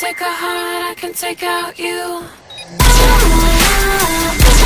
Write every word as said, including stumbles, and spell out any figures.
break a heart, I can take out you.